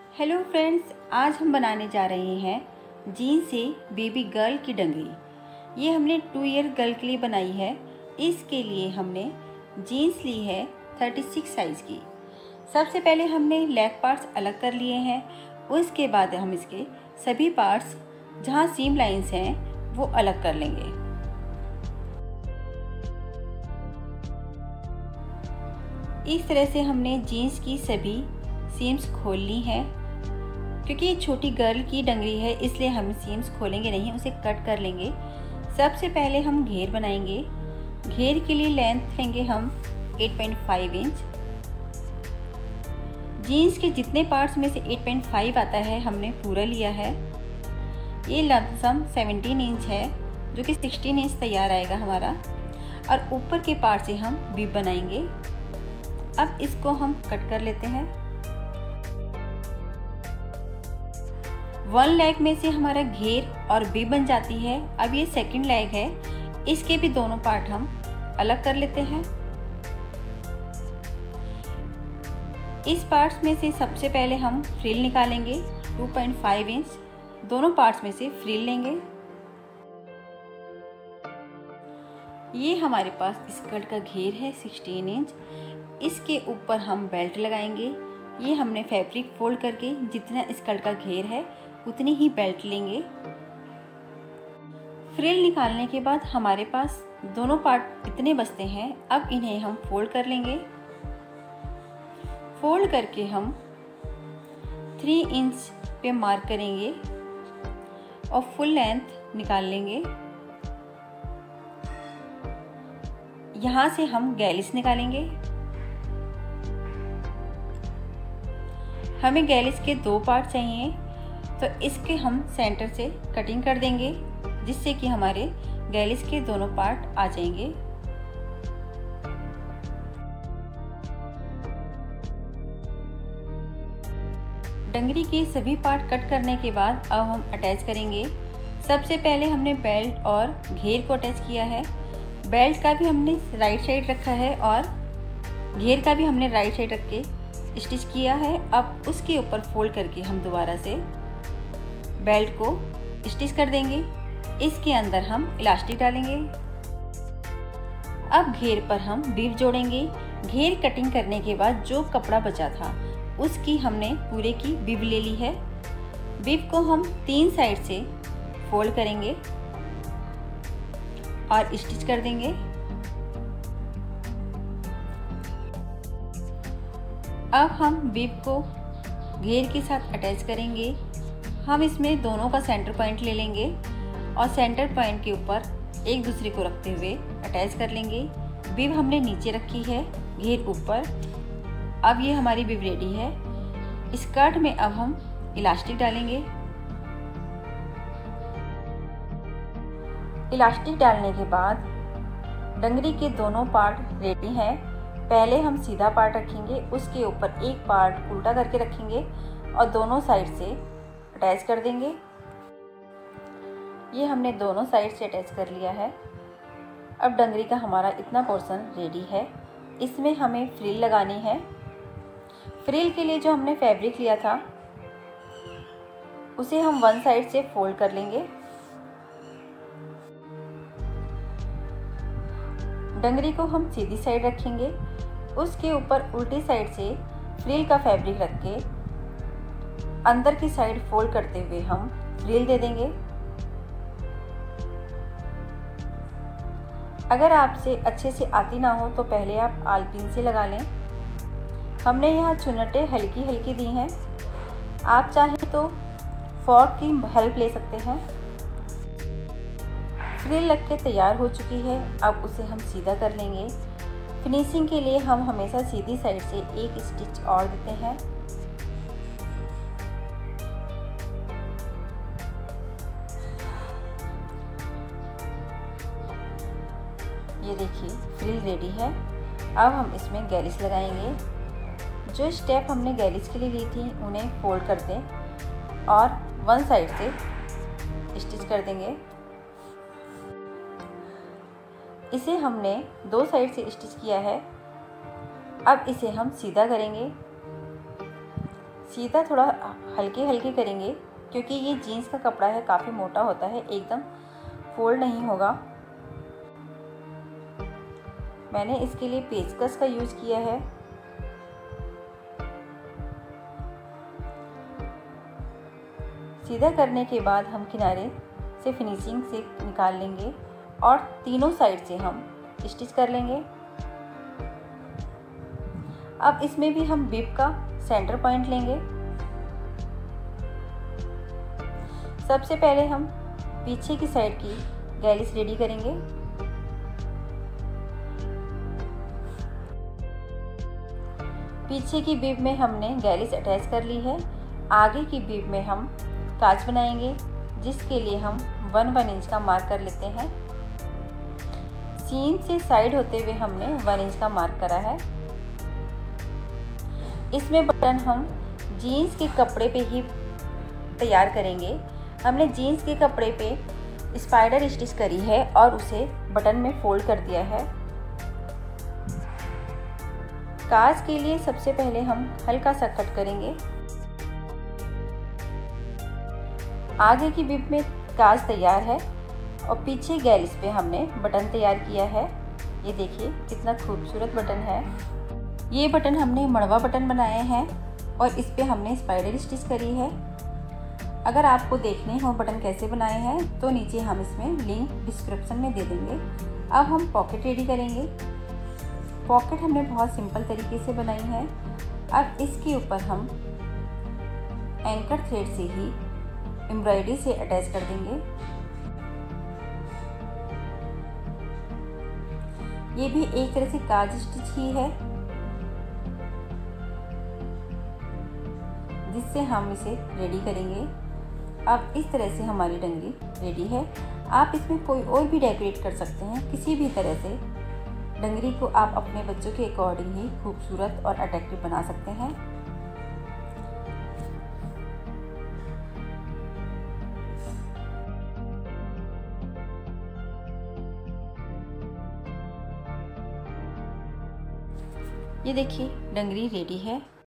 Hello friends, आज हम बनाने जा रहे हैं जीन्स से बेबी गर्ल की डंगरी। ये हमने 2 ईयर गर्ल के लिए बनाई है। इसके लिए हमने जीन्स ली है 36 साइज़ की। सबसे पहले हमने लेग पार्ट्स अलग कर लिए हैं। उसके बाद हम इसके सभी पार्ट्स जहाँ सीम लाइंस हैं वो अलग कर लेंगे। इस तरह से हमने जीन्स की सभी सीम्स खोल ली हैं। क्योंकि ये छोटी गर्ल की डंगरी है इसलिए हम सीम्स खोलेंगे नहीं, उसे कट कर लेंगे। सबसे पहले हम घेर बनाएंगे। घेर के लिए लेंथ लेंगे हम 8.5 इंच। जीन्स के जितने पार्ट्स में से 8.5 आता है हमने पूरा लिया है। ये लमसम 17 इंच है जो कि 16 इंच तैयार आएगा हमारा। और ऊपर के पार्ट से हम बीब बनाएंगे। अब इसको हम कट कर लेते हैं। 1 लेग में से हमारा घेर और बीब बन जाती है। अब ये सेकंड लेग है, इसके भी दोनों पार्ट हम अलग कर लेते हैं। इस पार्ट्स में से सबसे पहले हम फ्रिल निकालेंगे। 2.5 इंच दोनों पार्ट्स में से फ्रिल लेंगे। ये हमारे पास स्कर्ट का घेर है 16 इंच। इसके ऊपर हम बेल्ट लगाएंगे। ये हमने फैब्रिक फोल्ड करके जितना स्कर्ट का घेर है उतनी ही बेल्ट लेंगे। फ्रिल निकालने के बाद हमारे पास दोनों पार्ट इतने बचते हैं। अब इन्हें हम फोल्ड कर लेंगे। फोल्ड करके हम 3 इंच पे मार्क करेंगे और फुल लेंथ निकाल लेंगे। यहाँ से हम गैलिस निकालेंगे। हमें गैलिस के 2 पार्ट चाहिए, तो इसके हम सेंटर से कटिंग कर देंगे जिससे कि हमारे गैलिस के दोनों पार्ट आ जाएंगे। डंगरी के सभी पार्ट कट करने के बाद अब हम अटैच करेंगे। सबसे पहले हमने बेल्ट और घेर को अटैच किया है। बेल्ट का भी हमने राइट साइड रखा है और घेर का भी हमने राइट साइड रख के स्टिच किया है। अब उसके ऊपर फोल्ड करके हम दोबारा से बेल्ट को स्टिच कर देंगे। इसके अंदर हम इलास्टिक डालेंगे। अब घेर पर हम बीब जोड़ेंगे। घेर कटिंग करने के बाद जो कपड़ा बचा था उसकी हमने पूरे की बीब ले ली है। बीब को हम 3 साइड से फोल्ड करेंगे और स्टिच कर देंगे। अब हम बीब को घेर के साथ अटैच करेंगे। हम इसमें दोनों का सेंटर पॉइंट ले लेंगे और सेंटर पॉइंट के ऊपर एक दूसरे को रखते हुए अटैच कर लेंगे। बीब हमने नीचे रखी है, घेर ऊपर। अब ये हमारी बीब रेडी है। स्कर्ट में अब हम इलास्टिक डालेंगे। इलास्टिक डालने के बाद डंगरी के दोनों पार्ट रेडी हैं। पहले हम सीधा पार्ट रखेंगे, उसके ऊपर एक पार्ट उल्टा करके रखेंगे और दोनों साइड से अटैच कर देंगे। ये हमने दोनों साइड से अटैच कर लिया है। अब डंगरी का हमारा इतना पोर्शन रेडी है। इसमें हमें फ्रिल लगानी है। फ्रिल के लिए जो हमने फैब्रिक लिया था उसे हम 1 साइड से फोल्ड कर लेंगे। डंगरी को हम सीधी साइड रखेंगे। उसके ऊपर उल्टी साइड से फ्रिल का फैब्रिक रख के अंदर की साइड फोल्ड करते हुए हम फ्रिल दे देंगे। अगर आपसे अच्छे से आती ना हो तो पहले आप आलपिन से लगा लें। हमने यहाँ चुन्नटें हल्की हल्की दी हैं। आप चाहें तो फॉर्क की हेल्प ले सकते हैं। फ्रिल लग के तैयार हो चुकी है। अब उसे हम सीधा कर लेंगे। फिनिशिंग के लिए हम हमेशा सीधी साइड से एक स्टिच और देते हैं। ये देखिए फ्रिल रेडी है। अब हम इसमें गैलिस लगाएंगे। जो स्टेप हमने गैलिस के लिए ली थी उन्हें फोल्ड कर दें और 1 साइड से स्टिच कर देंगे। इसे हमने 2 साइड से स्टिच किया है। अब इसे हम सीधा करेंगे। सीधा थोड़ा हल्के हल्के करेंगे क्योंकि ये जीन्स का कपड़ा है, काफ़ी मोटा होता है, एकदम फोल्ड नहीं होगा। मैंने इसके लिए पेचकस का यूज़ किया है। सीधा करने के बाद हम किनारे से फिनिशिंग से निकाल लेंगे और तीनों साइड से हम स्टिच कर लेंगे। अब इसमें भी हम बिब का सेंटर पॉइंट लेंगे। सबसे पहले हम पीछे की साइड की गैलिस रेडी करेंगे। पीछे की बिब में हमने गैलिस अटैच कर ली है। आगे की बिब में हम काज बनाएंगे, जिसके लिए हम 1 इंच का मार्क कर लेते हैं। सीन से साइड होते हुए हमने 1 इंच का मार्क करा है। इसमें बटन हम जीन्स के कपड़े पे ही तैयार करेंगे। हमने जीन्स के कपड़े पे स्पाइडर स्टिच करी है और उसे बटन में फोल्ड कर दिया है। काज के लिए सबसे पहले हम हल्का सा कट करेंगे। आगे की बिब में काज तैयार है और पीछे गैलिस पे हमने बटन तैयार किया है। ये देखिए कितना खूबसूरत बटन है। ये बटन हमने मड़वा बटन बनाए हैं और इस पे हमने स्पाइडर स्टिच करी है। अगर आपको देखने हो बटन कैसे बनाए हैं तो नीचे हम इसमें लिंक डिस्क्रिप्शन में दे देंगे। अब हम पॉकेट रेडी करेंगे। पॉकेट हमने बहुत सिंपल तरीके से बनाई है। अब इसके ऊपर हम एंकर थ्रेड से ही एम्ब्रॉयडरी से अटैच कर देंगे। ये भी एक तरह से काज स्टिच ही है, जिससे हम इसे रेडी करेंगे। अब इस तरह से हमारी डंगरी रेडी है। आप इसमें कोई और भी डेकोरेट कर सकते हैं। किसी भी तरह से डंगरी को आप अपने बच्चों के अकॉर्डिंग ही खूबसूरत और अट्रैक्टिव बना सकते हैं। ये देखिए डंगरी रेडी है।